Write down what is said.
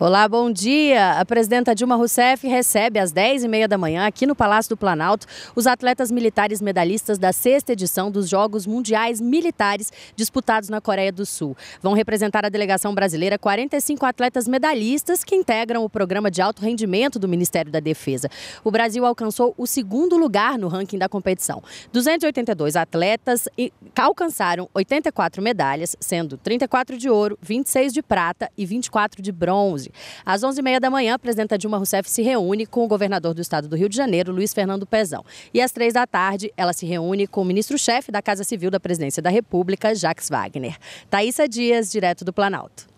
Olá, bom dia. A presidenta Dilma Rousseff recebe às 10h30 da manhã, aqui no Palácio do Planalto, os atletas militares medalhistas da 6ª edição dos Jogos Mundiais Militares disputados na Coreia do Sul. Vão representar a delegação brasileira 45 atletas medalhistas que integram o programa de alto rendimento do Ministério da Defesa. O Brasil alcançou o 2º lugar no ranking da competição. 282 atletas alcançaram 84 medalhas, sendo 34 de ouro, 26 de prata e 24 de bronze. Às 11h30 da manhã, a presidenta Dilma Rousseff se reúne com o governador do estado do Rio de Janeiro, Luiz Fernando Pezão. E às 3 da tarde, ela se reúne com o ministro-chefe da Casa Civil da Presidência da República, Jacques Wagner. Thaísa Dias, direto do Planalto.